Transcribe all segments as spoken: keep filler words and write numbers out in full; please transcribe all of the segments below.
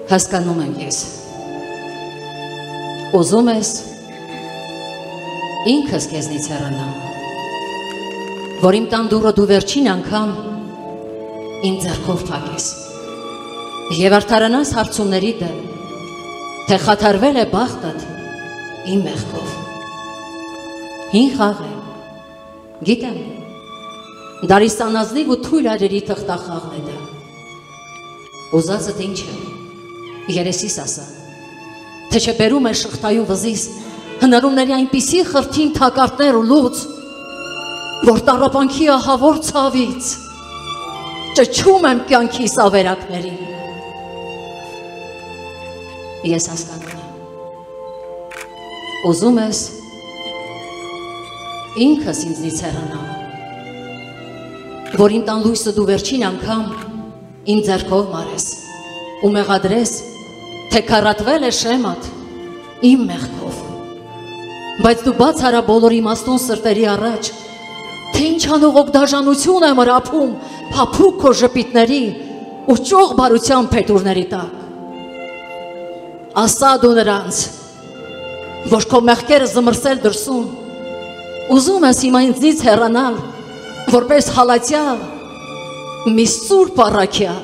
Հասկանում եմ ես։ Ուզում ես ինքս քեզնից հեռանամ, որ իմ տան դուռը դու վերջին անգամ իմ ձեռքով փակես եւ արդարանաս հարցումների դեմ, թե խաթարվել է բախտդ իմ մեղքով։ Հին խաղ է, գիտեմ, դարիստանազնիվ ու թույլ արերի թղթախաղն է դա։ Ուզածդ ինչ է, երեսիս ասա, թե չէ բերում է շղթայու վզիս հնարումների այնպիսի խրթին թակարդներ ու լուծ, որ տառապանքի ահավոր ցավից ճչում եմ կյանքիս ավերակներին։ Ես հասկանում եմ, ուզում ես ինքս ինձնից հեռանամ, որ իմ տան լույսը դու վերջին անգամ իմ ձեռքով մարես ու մեղադրես, թե քառատվել է շեմատ իմ մեղքով, բայց դու բաց արա բոլոր իմաստուն սրտերի առաջ, թե ինչ անողոք դաժանություն եմ հրափում փափուկ քո ժպիտների ու ճոխ բարության փետուրների տակ։ Ասա դու նրանց, որ քո մեղքերը զմրսել դրսում, ուզում ես հիմա ինձնից հեռանալ, որպես հալածյալ, մի սուրբ առաքյալ,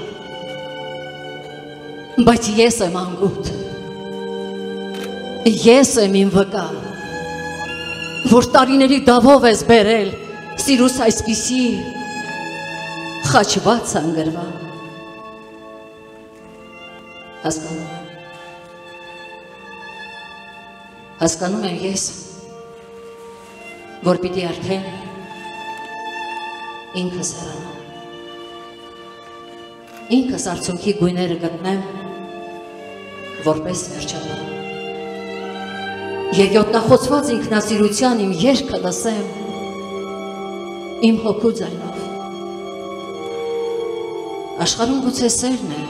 բայց ես եմ անգութ, ես եմ իմ վկա, որ տարիների դավով ես բերել սիրուս այսպիսի խաչված անգրվա։ Հասկանում եմ, հասկանում եմ ես, որ պիտի արդեն ինքս հեռանամ, ինքս արցունքի գույները գտնեմ, որպես վերջաբան, և յոտնախոցված ինքնասիրության իմ երգը լսեմ իմ հոգու ձայնով։ Աշխարհում գուցե սերն է,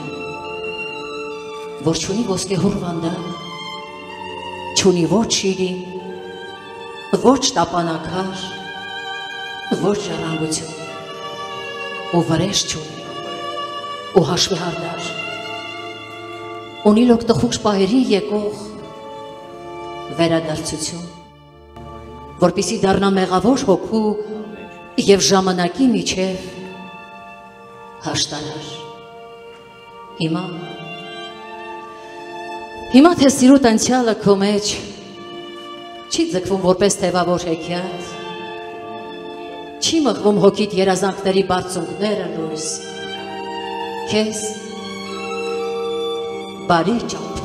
որ չունի ոսկեհոռ վանդակ, չունի ոչ շիրին, ոչ տապանակար, ոչ ժառանգություն, ու վրեժ չունի, ու հաշվի հարդար, ունի լոկ տխուր պահերին եկող վերադարձություն, որպեսզի դառնա մեղավոր հոգու և ժամանակի միջև հաշտարար։ Հիմա, հիմա թե սիրուտ անցյալը քո մեջ չի ձգվում որպես թևավոր հեքիաթ, չի մղվում հոգիդ երազանքների բարձունքները լույս, քեզ բարի ճամփ